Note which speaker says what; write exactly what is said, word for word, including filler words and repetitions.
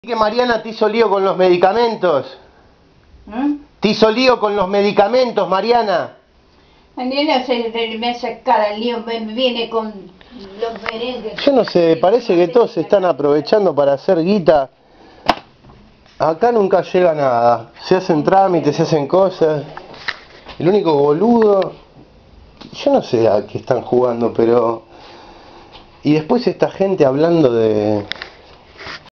Speaker 1: Que Mariana te hizo lío con los medicamentos.
Speaker 2: ¿Mm?
Speaker 1: Te hizo lío con los medicamentos, Mariana.
Speaker 2: Mariana se, me hace cara el lío, me viene con los merengues.
Speaker 1: Yo no sé, parece que todos se están aprovechando para hacer guita. Acá nunca llega nada. Se hacen trámites, se hacen cosas. El único boludo... Yo no sé a qué están jugando, pero... Y después esta gente hablando de...